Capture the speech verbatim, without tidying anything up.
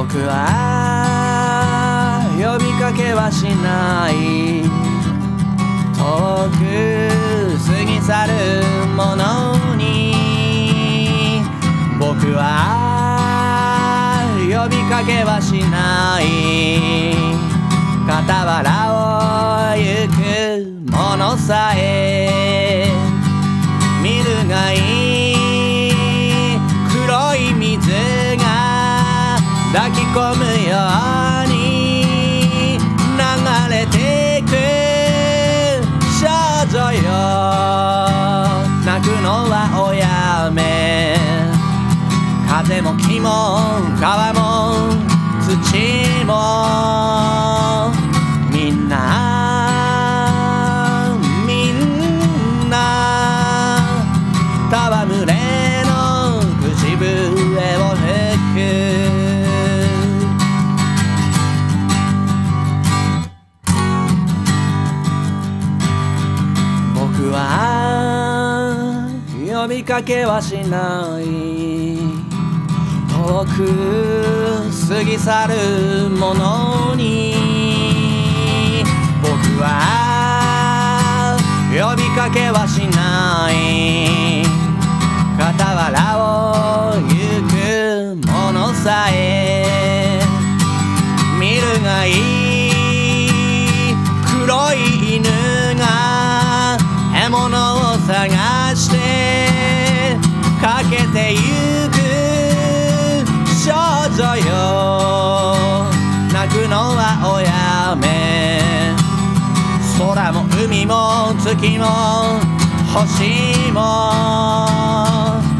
僕は呼びかけはしない。遠く過ぎ去るものに僕は呼びかけはしない。傍らを行くものさえ見るがいい。黒い水が抱き込むように流れてく少女よ。泣くのはおやめ。風も木も川も土もみんなみんな戯れの口笛を吹く。僕は呼びかけはしない。遠く過ぎ去るものに僕は呼びかけはしない。傍らを行くものさえ見るがいい。黒い犬が獲物を探してかけてゆく少女よ。泣くのはおやめ。空も海も月も星も